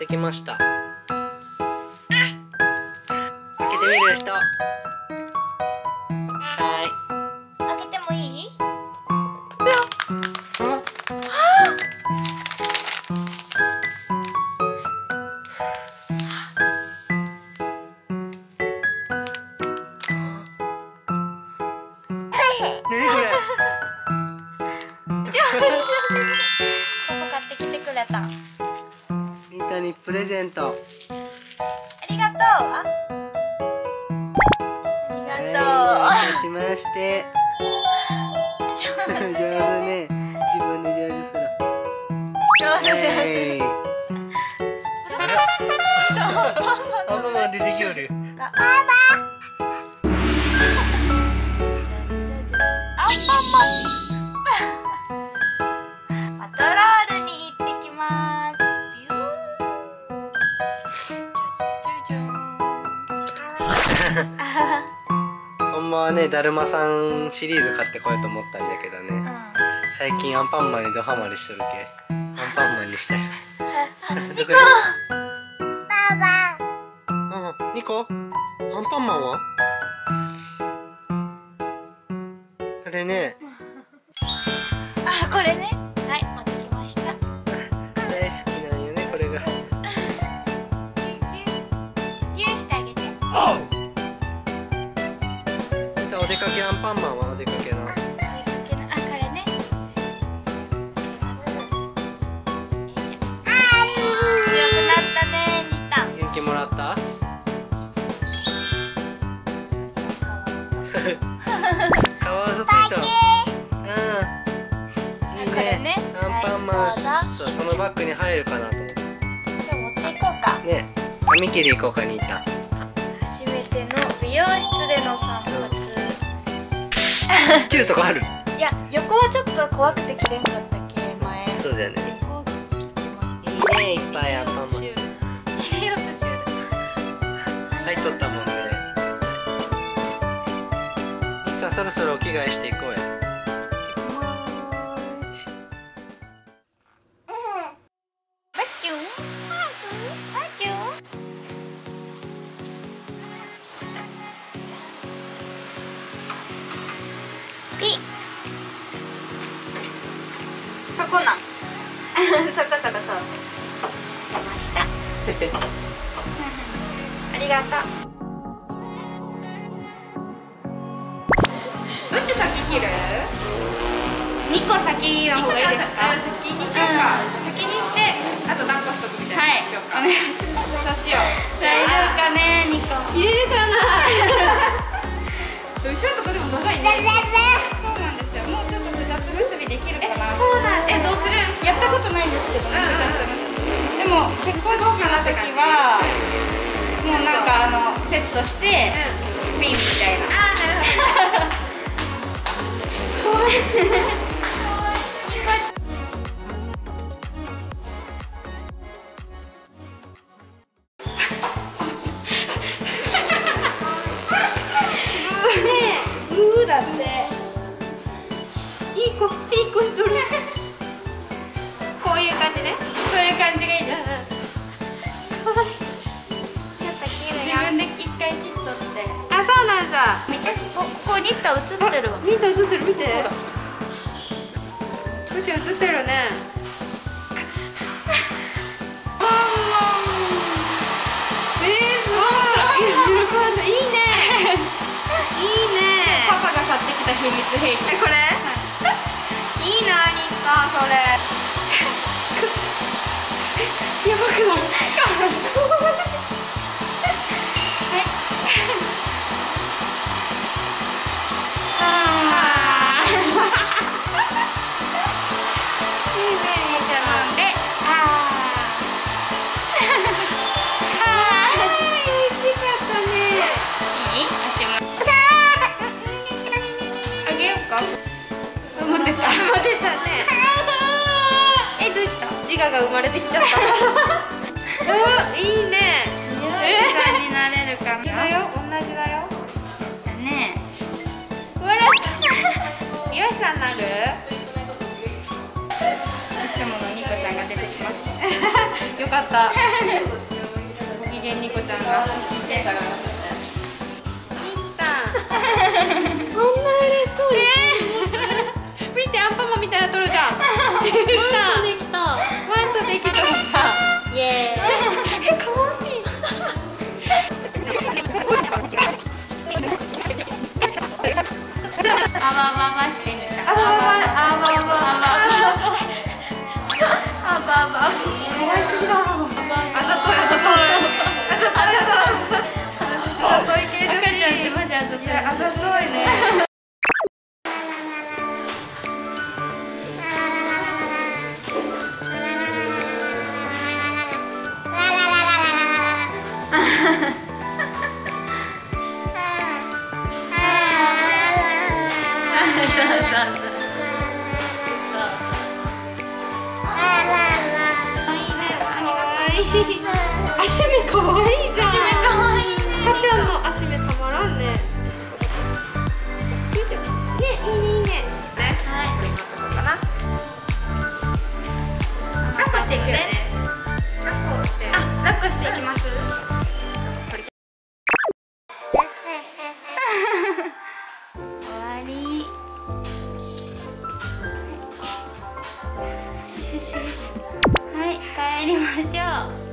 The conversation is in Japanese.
ってきました。開けてみる人。はい。 開けてもいい？パパ買ってきてくれた。 みんなにプレゼント。 ありがとう。ありがとう。 お願いしまして。上手ね。自分で上手する。 上手上手。 パパまで出てきおる。 パパ。アンパンマン。パトロールに行ってきます。ビュー。ほんまはね、だるまさんシリーズ買ってこようと思ったんだけどね。最近アンパンマンにドハマりしとるけ。アンパンマンにしたよ。 ニコ。パパ。 ニコ。アンパンマンは？これね。 あ、これね。はい、持ってきました。 大好きなんよね、これが。 ギューしてあげて。 お出かけアンパンマンはお出かけの。 あ、これね。強くなったね、ニタ。 元気もらった？かわいそうついた。 これね。 アンパンマン。そう、そのバッグに入るかなと思って。 じゃあ持っていこうか。 ね、髪切り行こうかにいた。 初めての美容室での散髪。 切るとこある？ いや、横はちょっと怖くて切れんかったっけ前。 そうだよね。 横切ってもいいね、いっぱいアンパンマン。 入れようとしよる。 入っとったもんね。ミキさん、そろそろお着替えしていこうや。 バキュン。バキュン。ピ。そこなん。そこそう。しました。ありがとう。 どっち先切る 2個先の方がいいですか？ 先にしようか、先にしてあと抱っこしとくみたいなにしようか。 お願いします。 そうしよう。 大丈夫かね、2個入れるかな。 後ろとかでも長いね。そうなんですよ。もうちょっと二つ結びできるかな。 そうなん。 どうする？ やったことないんですけどね。 でも結婚式の時はもうなんかセットしてピンみたいな。 ああ、なるほど。だっていい子しとる。 こういう感じね。 そういう感じがいいです。かわいい。ちょっと切るよ。自分で一回切っとって。 あ、そうなんだ。 見て、ここニッタ映ってるわ。 ニッタ映ってる、見て。ほら。うち映ってるね。いいね。 パパが買ってきた秘密兵器。 これ？いいな、ニッタ、それ。 やばくない？自我が生まれてきちゃった。 いいね。 さんになれるかな。 同じだよ。 だね。 笑った。美容師さんなる？いつものニコちゃんが出てきました。 よかった。ご機嫌にこちゃんが。 そんな嬉しそうに。 見て、アンパンマンみたいな撮るじゃん。 できた。 マントできたさ。 イエーイ。 可愛い。 あばばばしてみた。 あばば可愛すぎだ。あざとい。赤ちゃんってマジあざとい。あざといね。足目可愛いじゃん。足目可愛いね。赤ちゃんの足目たまらんね。いいじゃん。ね、いいねいいね。ね、はい。これ今どこかな。抱っこしていくよね。抱っこして。あ、抱っこしていきます。 終わり。はい、帰りましょう。